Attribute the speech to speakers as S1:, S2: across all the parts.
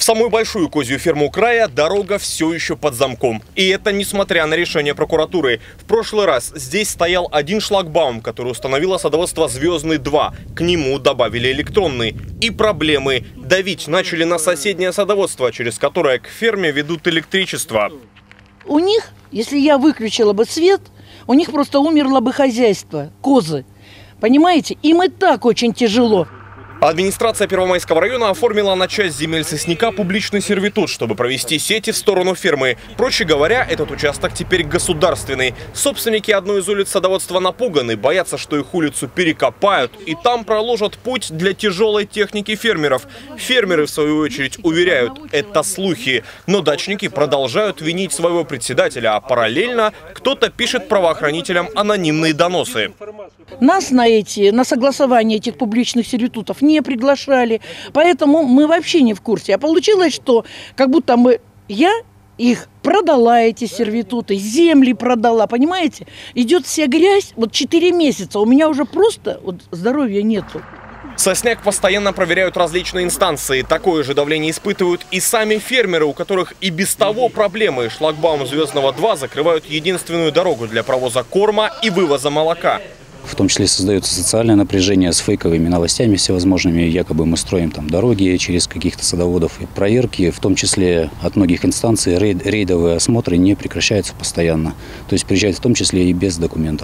S1: В самую большую козью ферму края дорога все еще под замком. И это несмотря на решение прокуратуры. В прошлый раз здесь стоял один шлагбаум, который установило садоводство «Звездный-2». К нему добавили электронный. И проблемы. Давить начали на соседнее садоводство, через которое к ферме ведут электричество.
S2: У них, если я выключила бы свет, у них просто умерло бы хозяйство, козы. Понимаете? Им и так очень тяжело.
S1: Администрация Первомайского района оформила на часть земель сосняка публичный сервитут, чтобы провести сети в сторону фермы. Проще говоря, этот участок теперь государственный. Собственники одной из улиц садоводства напуганы, боятся, что их улицу перекопают и там проложат путь для тяжелой техники фермеров. Фермеры, в свою очередь, уверяют, это слухи. Но дачники продолжают винить своего председателя, а параллельно кто-то пишет правоохранителям анонимные доносы.
S2: Нас на согласование этих публичных сервитутов не приглашали, поэтому мы вообще не в курсе. А получилось, что как будто я их продала, эти сервитуты, земли продала, понимаете? Идет вся грязь, 4 месяца, у меня уже просто здоровья нету.
S1: Сосняк постоянно проверяют различные инстанции. Такое же давление испытывают и сами фермеры, у которых и без того проблемы. Шлагбаум «Звездного-2» закрывают единственную дорогу для провоза корма и вывоза молока.
S3: В том числе создается социальное напряжение с фейковыми новостями всевозможными. Якобы мы строим там дороги через каких-то садоводов. И проверки, в том числе от многих инстанций, рейдовые осмотры не прекращаются постоянно. То есть приезжают в том числе и без документов.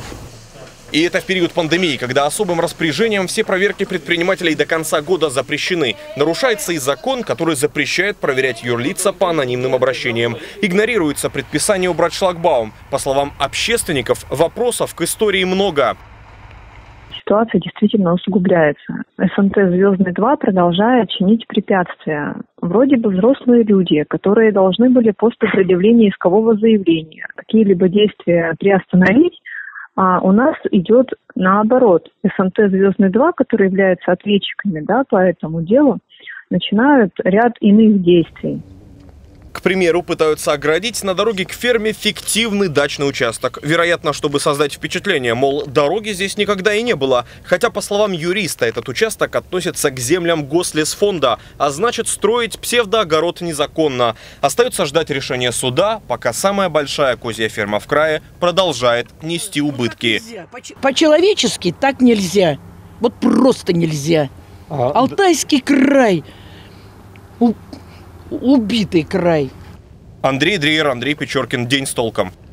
S1: И это в период пандемии, когда особым распоряжением все проверки предпринимателей до конца года запрещены. Нарушается и закон, который запрещает проверять юрлица по анонимным обращениям. Игнорируется предписание убрать шлагбаум. По словам общественников, вопросов к истории много.
S4: Ситуация действительно усугубляется. СНТ «Звездный-2» продолжает чинить препятствия. Вроде бы взрослые люди, которые должны были после предъявления искового заявления какие-либо действия приостановить, а у нас идет наоборот. СНТ «Звездный-2», которые являются ответчиками по этому делу, начинают ряд иных действий.
S1: К примеру, пытаются оградить на дороге к ферме фиктивный дачный участок. Вероятно, чтобы создать впечатление, мол, дороги здесь никогда и не было. Хотя, по словам юриста, этот участок относится к землям Гослесфонда, а значит, строить псевдоогород незаконно. Остается ждать решения суда, пока самая большая козья ферма в крае продолжает нести убытки.
S2: По-человечески так нельзя. Просто нельзя. Алтайский край. Убитый край.
S1: Андрей Дриер, Андрей Печоркин. День с толком.